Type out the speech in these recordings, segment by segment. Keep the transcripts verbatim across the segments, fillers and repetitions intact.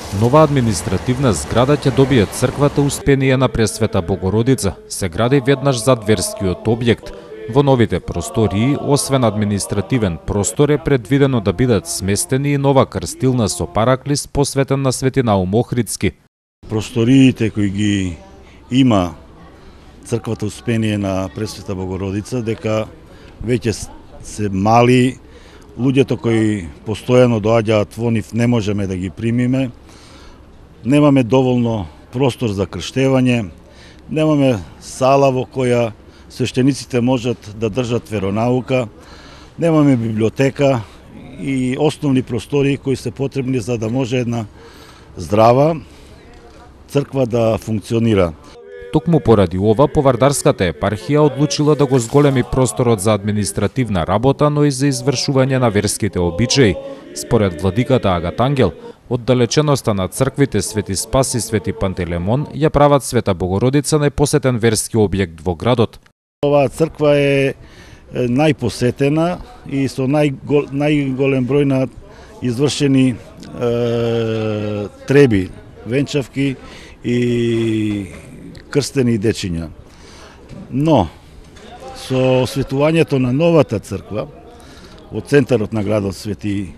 Нова административна зграда ќе добие црквата Успение на Пресвета Богородица. Се гради веднаш зад верскиот објект. Во новите простории, освен административен простор, е предвидено да бидат сместени и нова крстилна со параклис посветен на Свети Наум Охридски. Просториите кои ги има црквата Успение на Пресвета Богородица, дека веќе се мали, луѓето кои постојано доаѓаат во нив не можеме да ги примиме. Немаме доволно простор за крштевање, немаме сала во која свештениците можат да држат веронаука, немаме библиотека и основни простори кои се потребни за да може една здрава црква да функционира. Токму поради ова, Повардарската епархија одлучила да го зголеми просторот за административна работа, но и за извршување на верските обичаи. Според владиката Агат Ангел, оддалеченоста на црквите Свети Спас и Свети Пантелемон ја прават Света Богородица најпосетен верски објект во градот. Оваа црква е најпосетена и со најгол, најголем број на извршени е, треби, венчавки и крстени дечиња. Но, со осветувањето на новата црква, во центарот на градот Свети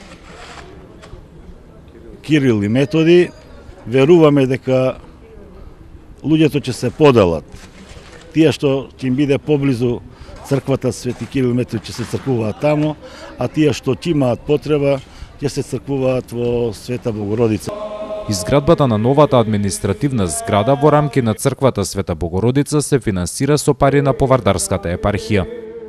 Кирил и Методи, веруваме дека луѓето ќе се поделат. Тие што ќе им биде поблизу црквата Свети Кирил и Методи ќе се цркуваат тамо, а тие што ќе имаат потреба ќе се цркуваат во Света Богородица. Изградбата на новата административна зграда во рамки на црквата Света Богородица се финансира со пари на Повардарската епархија.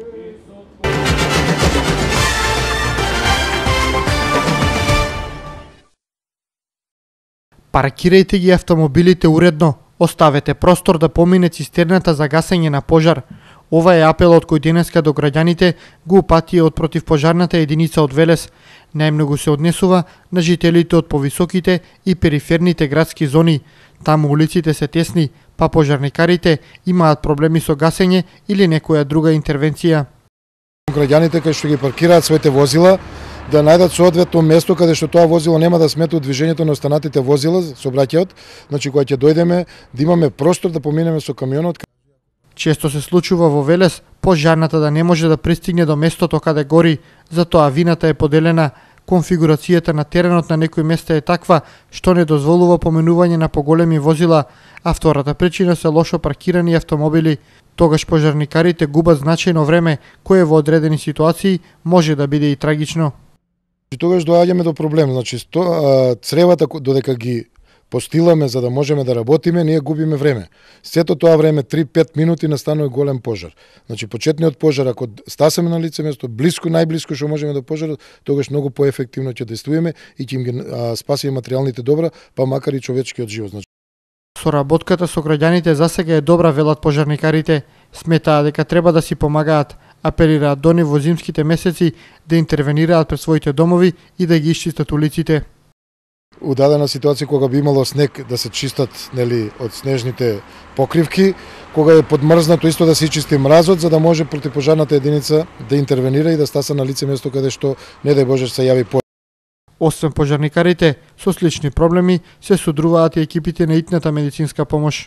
Паркирајте ги автомобилите уредно, оставете простор да помине цистерната за гасење на пожар. Ова е апелот кој денеска до граѓаните го упатија од противпожарната единица од Велес. Најмногу се однесува на жителите од повисоките и периферните градски зони. Таму улиците се тесни, па пожарникарите имаат проблеми со гасење или некоја друга интервенција. Граѓаните кои што ги паркираат своите возила да најдат соодветно место каде што тоа возило нема да смета движењето на останатите возила, сообраќајот, значи кога ќе дојдеме да имаме простор да поминеме со камионот. Често се случува во Велес пожарната да не може да пристигне до местото каде гори, затоа вината е поделена. Конфигурацијата на теренот на некои места е таква што не дозволува поминување на поголеми возила, а втората причина се лошо паркирани автомобили. Тогаш пожарникарите губат значајно време, кое во одредени ситуации може да биде и трагично. Тогаш доаѓаме до проблем, значи сто, а, цревата додека ги постиламе за да можеме да работиме, ние губиме време. Сето тоа време три-пет минути настанува голем пожар. Значи почетниот пожар ако стасаме на лице место, блиску, најблиску што можеме до пожарот, тогаш многу поефективно ќе действуваме и ќе им ги а, спасиме материјалните добра, па макар и човечкиот живот. Значи соработката со граѓаните засега е добра, велат пожарникарите. Сметаа дека треба да си помагаат, апелираат до нив во зимските месеци да интервенираат пред своите домови и да ги исчистат улиците. У дадена ситуација кога би имало снег да се чистат, нели, од снежните покривки, кога е подмрзнато исто да се чисти мразот за да може противпожарната единица да интервенира и да стаса на лице место каде што не дај Боже се јави пожар. Освен пожарникарите, со слични проблеми се содруваат и екипите на итната медицинска помош.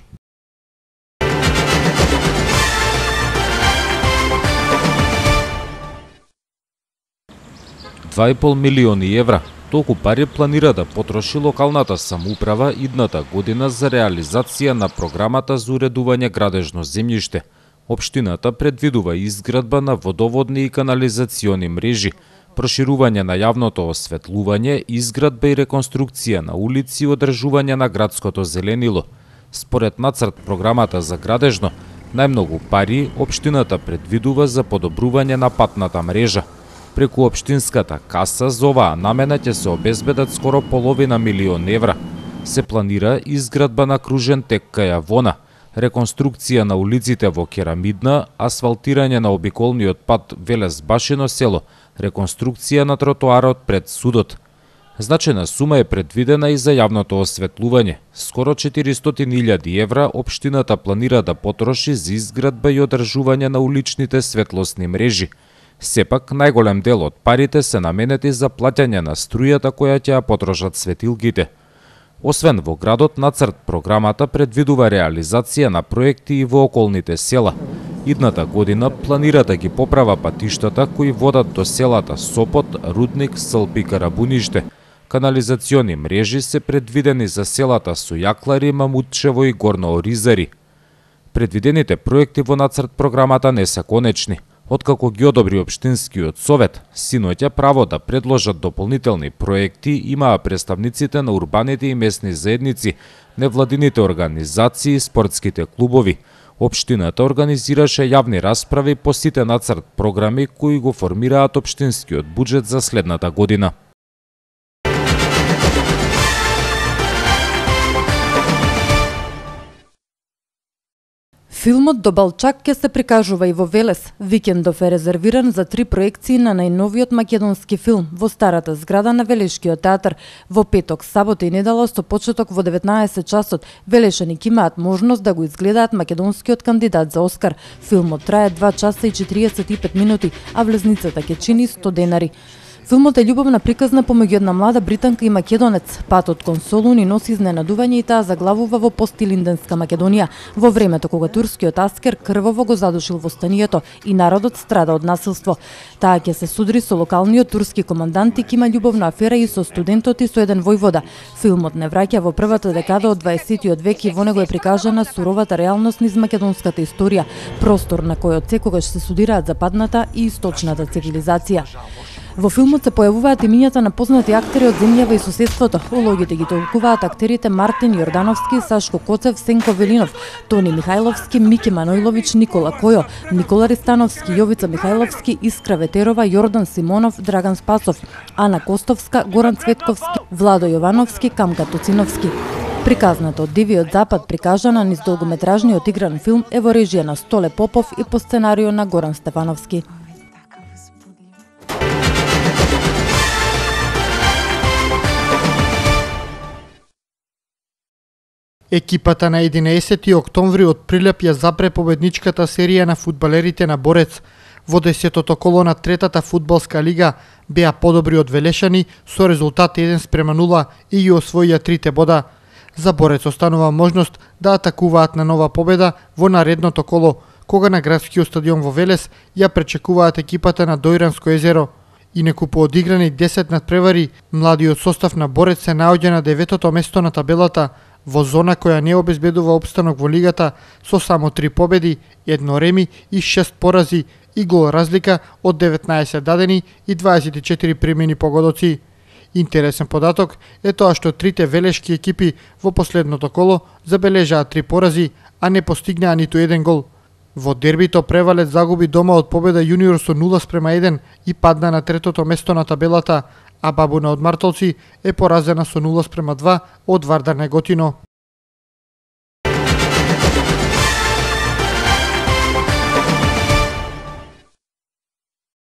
два и пол милиони евра. Толку пари планира да потроши локалната самоуправа идната година за реализација на програмата за уредување градежно земјиште. Општината предвидува изградба на водоводни и канализациони мрежи, проширување на јавното осветлување, изградба и реконструкција на улици и одржување на градското зеленило. Според нацрт програмата за градежно, најмногу пари општината предвидува за подобрување на патната мрежа. Преку општинската каса за оваа намена ќе се обезбедат скоро половина милион евра. Се планира изградба на кружен тек кај Авона, реконструкција на улиците во Керамидна, асфалтирање на обиколниот пат Велес-Башино село, реконструкција на тротоарот пред судот. Значајна сума е предвидена и за јавното осветлување. Скоро четиристотини илјади евра општината планира да потроши за изградба и одржување на уличните светлосни мрежи. Сепак, најголем дел од парите се наменети за плаќање на струјата која ќе ја потрошат светилките. Освен во градот, нацрт програмата предвидува реализација на проекти и во околните села. Идната година планира да ги поправа патиштата кои водат до селата Сопот, Рудник, Сълп и Карабуниште. Канализациони мрежи се предвидени за селата Сојаклари, Мамутчево и Горно Оризари. Предвидените проекти во нацрт програмата не се конечни. Откако ги одобри Општинскиот совет, синоќа право да предложат дополнителни проекти имаа представниците на урбаните и местни заедници, невладините организации, спортските клубови. Општината организираше јавни расправи по сите нацрт програми кои го формираат општинскиот буџет за следната година. Филмот До Балчак ќе се прикажува и во Велес. Викендов е резервиран за три проекции на најновиот македонски филм во старата зграда на Велешкиот театар. Во петок, сабота и недела со почеток во деветнаесет часот, велешани ќе имаат можност да го изгледаат македонскиот кандидат за Оскар. Филмот трае два часа и четириесет и пет минути, а влезницата ќе чини сто денари. Филмот е љубовна приказна помеѓу една млада британка и македонец. Патот кон Солун и носи изненадување и таа заглавува во постилинденска Македонија, во времето кога турскиот аскер крваво го задушил востанието и народот страда од насилство. Таа ќе се судри со локалниот турски командант и ќе има љубовна афера и со студентот и со еден војвода. Филмот не враќа во првата декада од дваесеттиот век и во него е прикажана суровата реалност низ македонската историја, простор на којот секогаш се судираат западната и источната цивилизација. Во филмот се појавуваат имињата на познати актери од земјава и соседството. Улогите ги толкуваат актерите Мартин Јордановски, Сашко Коцев, Сенко Велинов, Тони Михајловски, Мики Манојлович, Никола Којо, Никола Ристановски, Јовица Михајловски, Искра Ветерова, Јордан Симонов, Драган Спасов, Ана Костовска, Горан Цветковски, Владо Јовановски, Камка Тоциновски. Приказната од Дивиот Запад, прикажана низ долгометражниот игран филм, е во режија на Столе Попов и по сценарио на Горан Стефановски. Екипата на единаесети октомври од Прилеп ја запре победничката серија на фудбалерите на Борец. Во десетото коло на третата фудбалска лига беа подобри од Велешани со резултат еден спрема нула и ги освоија трите бода. За Борец останува можност да атакуваат на нова победа во наредното коло, кога на градскиот стадион во Велес ја пречекуваат екипата на Дојранско езеро. Инеку по одиграни десет надпревари, младиот состав на Борец се наоѓа на деветото место на табелата, во зона која не обезбедува опстанок во лигата со само три победи, едно реми и шест порази и гол разлика од деветнаесет дадени и дваесет и четири примени погодоци. Интересен податок е тоа што трите велешки екипи во последното коло забележаа три порази, а не постигнаа ниту еден гол. Во дербито Превалец загуби дома од победа Јуниор со нула спрема еден и падна на третото место на табелата, а Бабуна од Мартолци е поразена со нула спрема два од Вардар Неготино.